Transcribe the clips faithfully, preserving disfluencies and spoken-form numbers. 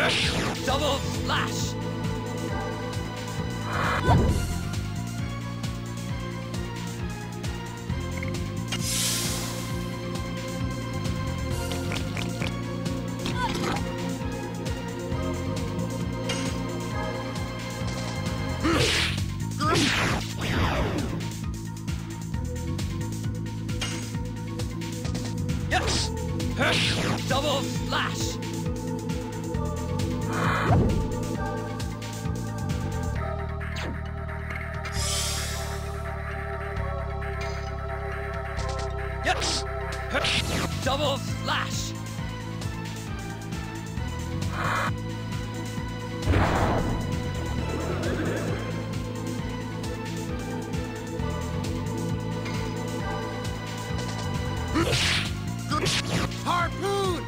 Double slash! Yes! Double slash! Yes! Double slash! Harpoon!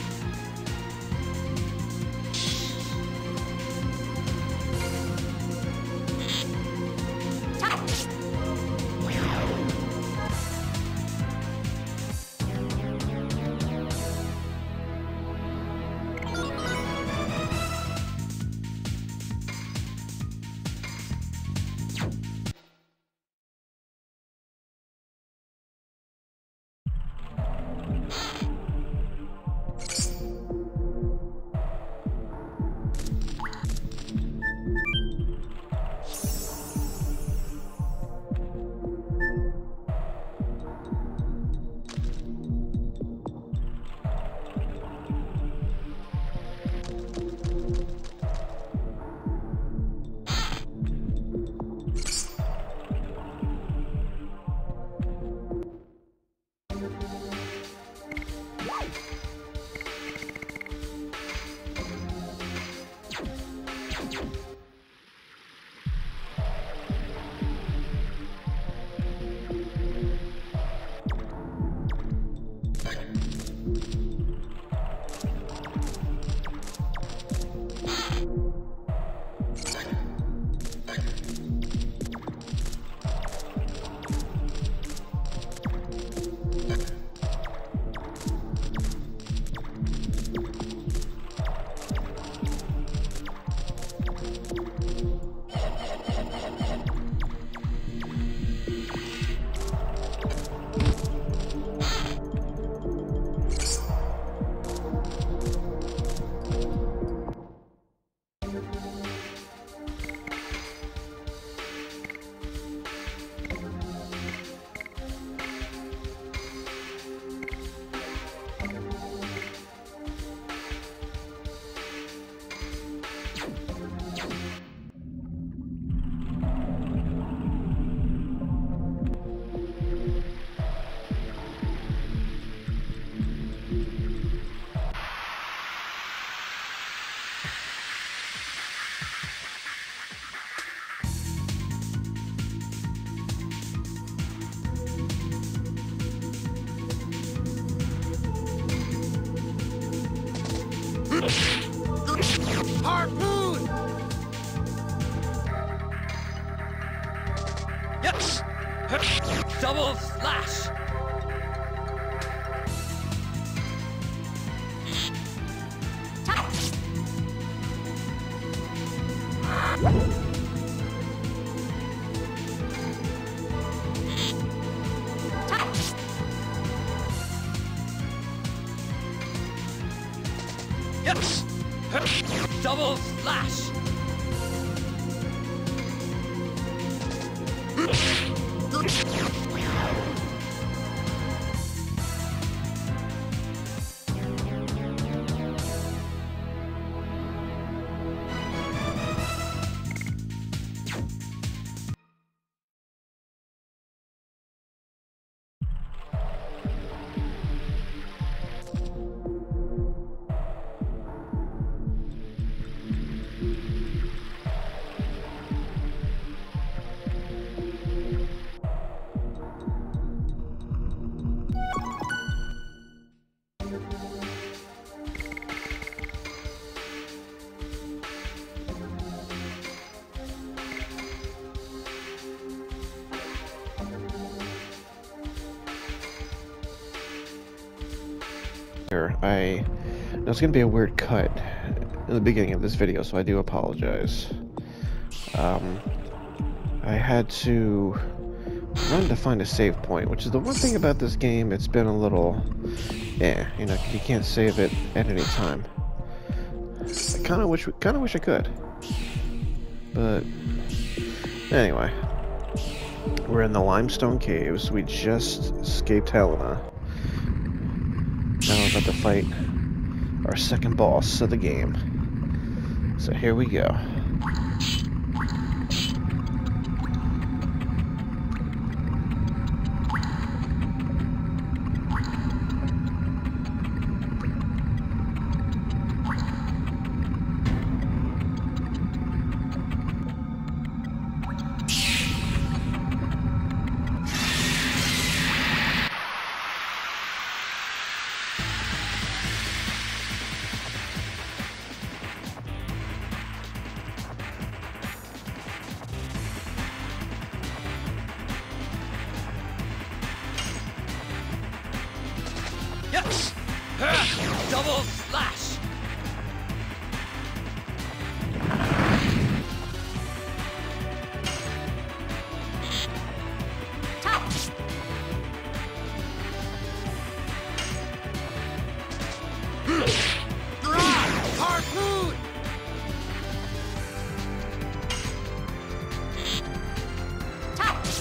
Harpoon! Yes! Double slash! Yes! Double slash! I know it's gonna be a weird cut. in the beginning of this video, so I do apologize. Um, I had to run to find a save point, which is the one thing about this game. It's been a little, yeah, you know, you can't save it at any time. I kind of wish, kind of wish I could, but anyway, we're in the limestone caves. We just escaped Helena. Now we're about to fight our second boss of the game. So here we go. Double slash! Touch! Harpoon! Touch!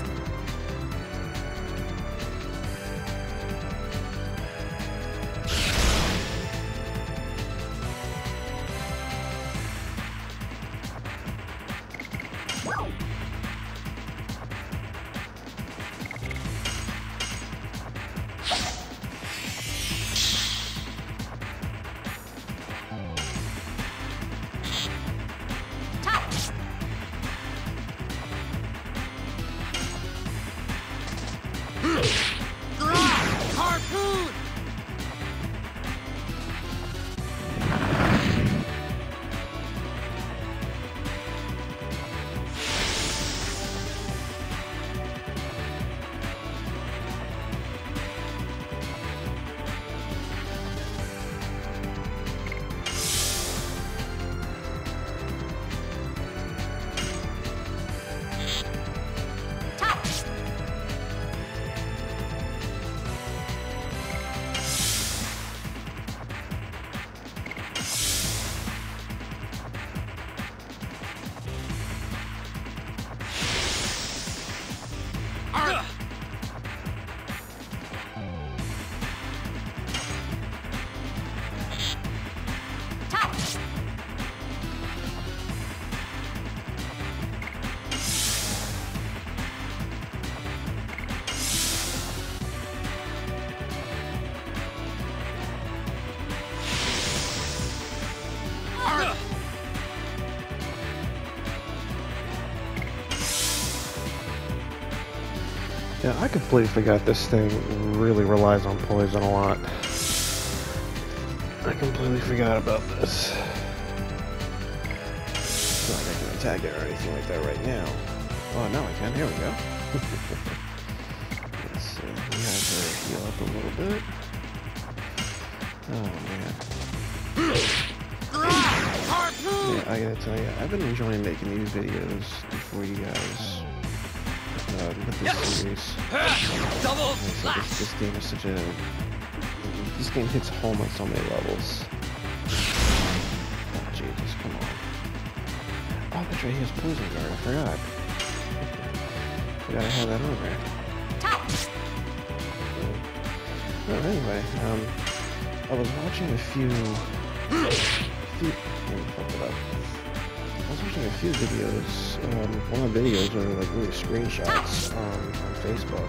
Harpoon! Yeah, I completely forgot this thing really relies on poison a lot. I completely forgot about this. It's not like I can attack it or anything like that right now. Oh, no, I can. Here we go. Let's see. We have to heal up a little bit. Oh, man. Yeah, I gotta tell you, I've been enjoying making these videos for you guys. Uh, with this series. Double So this, this game is such a... This game hits home on so many levels. Oh, Jesus, come on. Oh, that's right, he has Poison Guard, I forgot. Forgot I had that on there. Well, anyway, um, I was watching a few... few let me fuck it up. I was watching a few videos, um, one of the videos were like really screenshots on, on Facebook,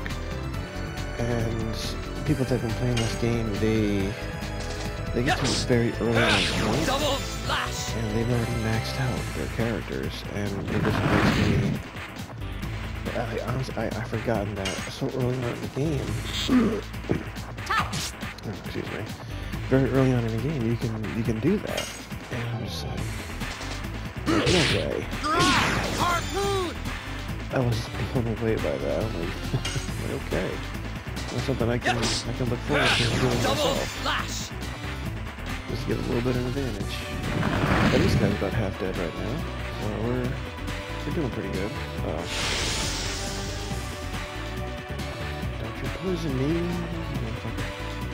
and people that have been playing this game, they they get to it very early on in the game, double slash, and they've already maxed out their characters, and it just makes me, I, honestly, I, I've forgotten that so early on in the game, oh, excuse me, very early on in the game, you can, you can do that, and I'm just like, no way. Harpoon! I was blown away by that. I'm like, okay. That's something I can I can look forward to doing double myself. slash. just get a little bit of advantage. And this guy's about half dead right now, so we're we're doing pretty good. Uh, don't you poison me, motherfucker.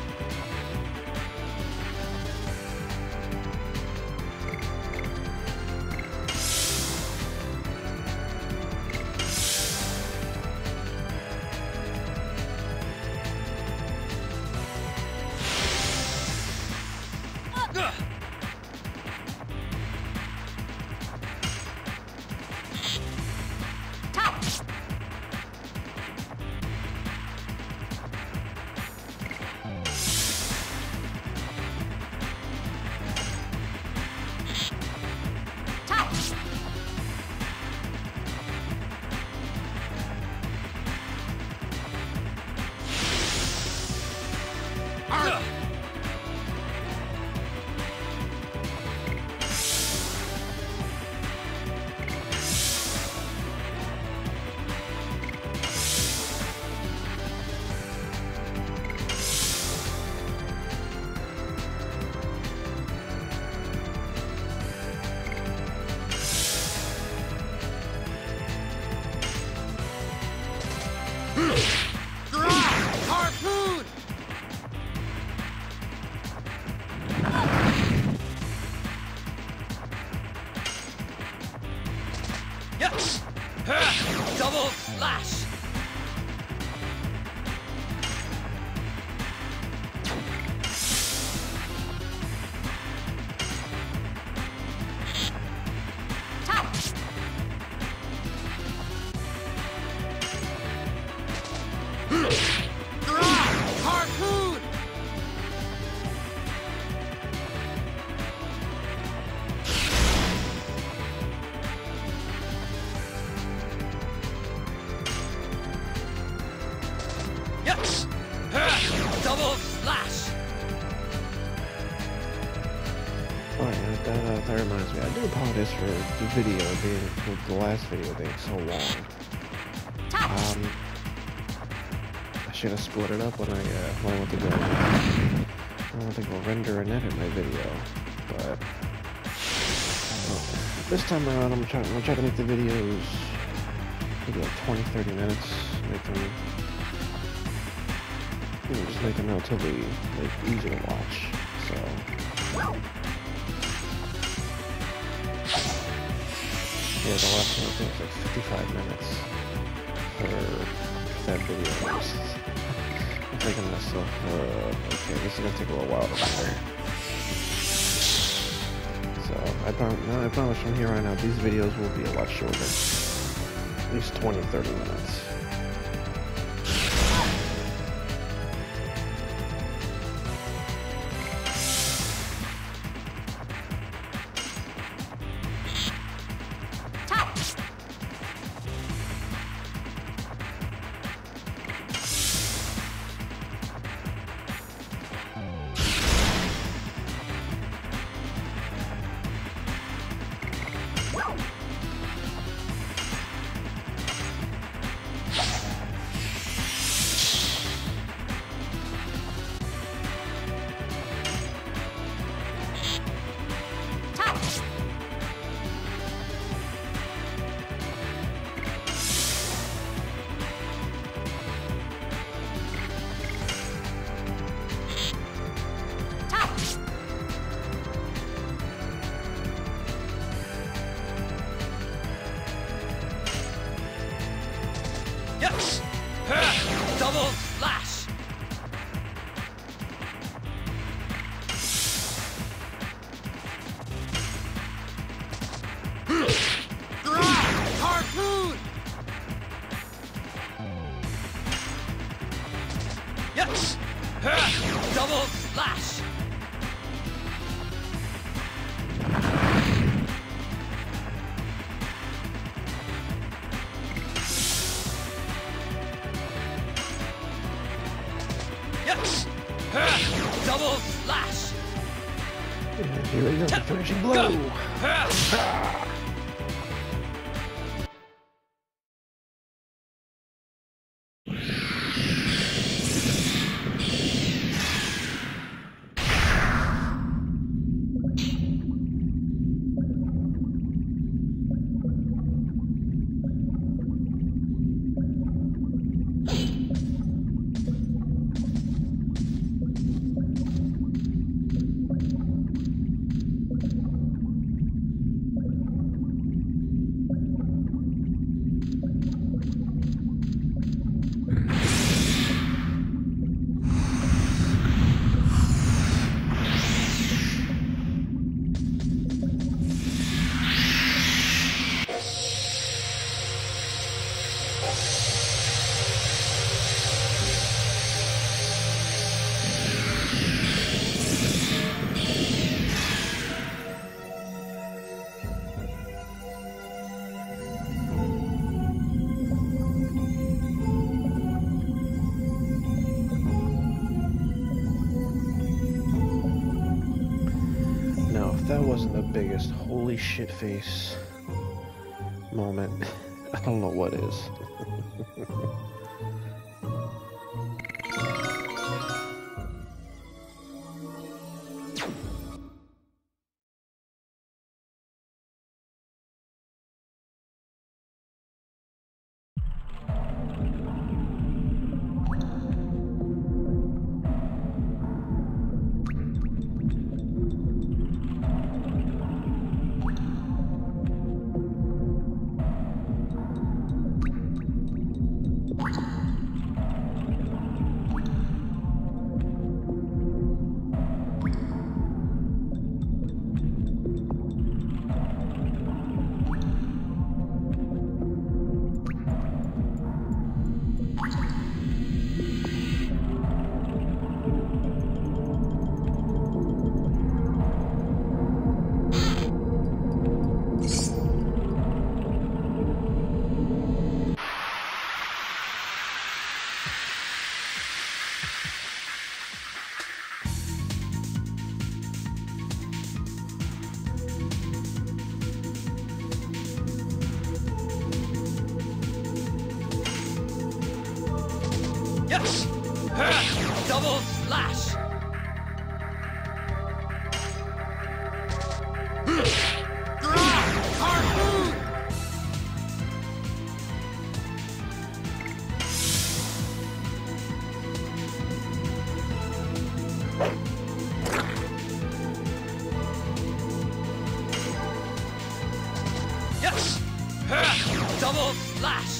Harpoon! Yes! Double slash! Harpoon! Yes! Double slash! Alright, that, that, that reminds me. I do apologize for the video being, for the last video being so long. Um, I should have split it up when I, uh, when I went to go, I went to go render and edit my video, but well, this time around I'm trying, I'm gonna try to make the videos maybe like twenty, thirty minutes, make them, you know, just make them relatively like easy to watch. So. Yeah, the last one I think was like fifty-five minutes for that video. I'm thinking to myself, uh, okay, this is gonna take a little while to render. So I promise, no, I promise from here on out, these videos will be a lot shorter, at least twenty, thirty minutes. Yes! Double slash! Harpoon! Yes! Double slash! Yes! Double slash! And here we go, the finishing blow! Ah. wasn't the biggest holy shit face moment, I don't know what is. Yes! Huh! Double slash! Harpoon! Yes! Huh! Double slash!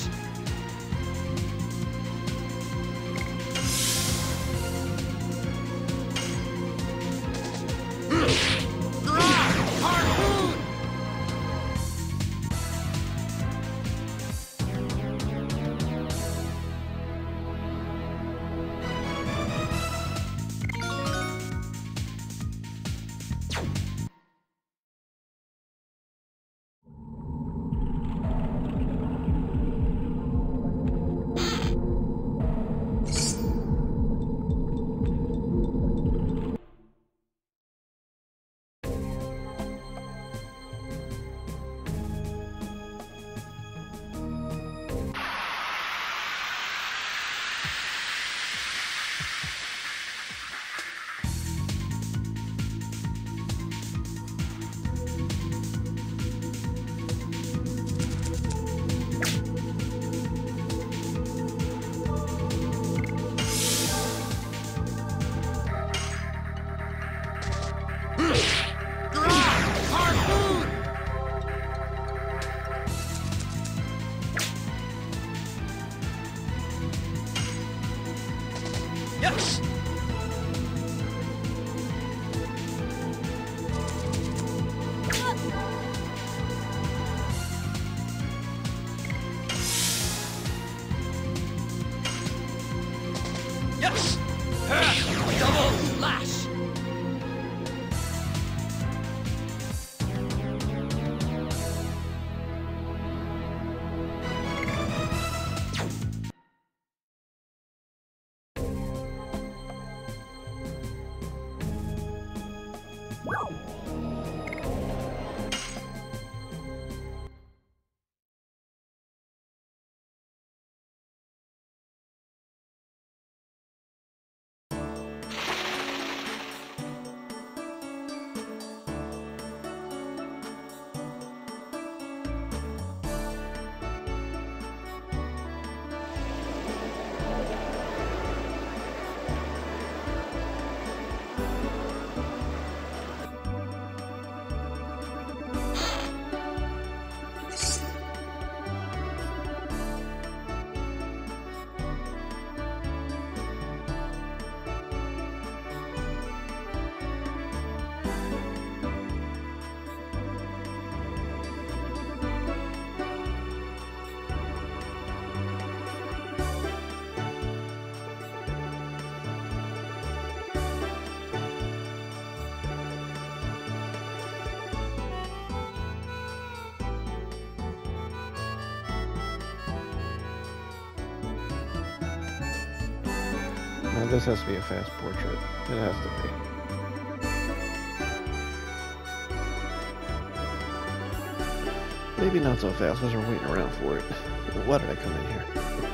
Yes! Yes! Huh! Double slash! Now this has to be a fast portrait. It has to be. Maybe not so fast because we're waiting around for it. Why did I come in here?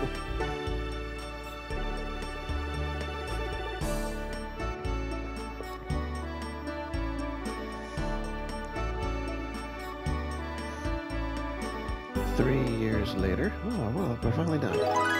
Three years later. Oh, well, we're finally done.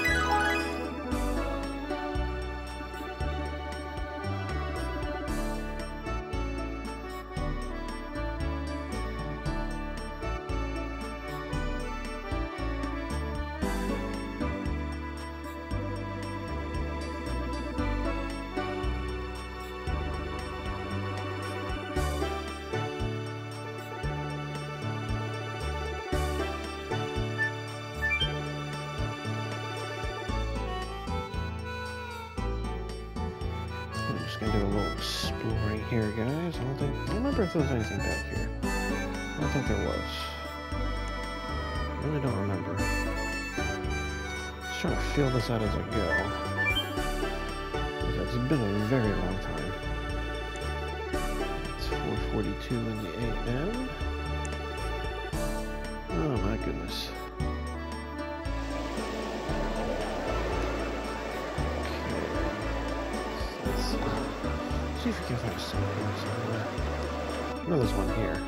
Gonna do a little exploring here, guys. I don't think I don't remember if there was anything back here. I don't think there was. I really don't remember. Just trying to feel this out as I go. Because it's been a very long time. It's four forty-two in the A M. Oh my goodness. See if we can find a signpost somewhere. I know there's one here.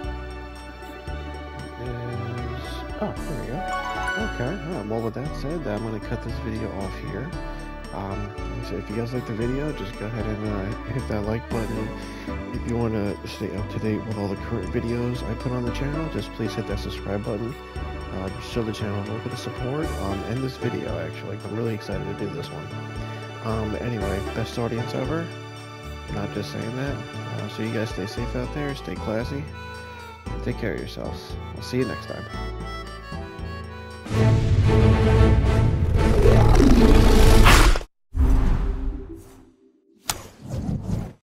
It is... Oh, there we go. Okay, oh, well with that said, I'm going to cut this video off here. Um, like I said, if you guys like the video, just go ahead and uh, hit that like button. If you want to stay up to date with all the current videos I put on the channel, just please hit that subscribe button. Uh, just show the channel a little bit of support. Um, and this video, actually. I'm really excited to do this one. Um, anyway, best audience ever. Not just saying that. Uh, so you guys stay safe out there, stay classy, and take care of yourselves. I'll see you next time.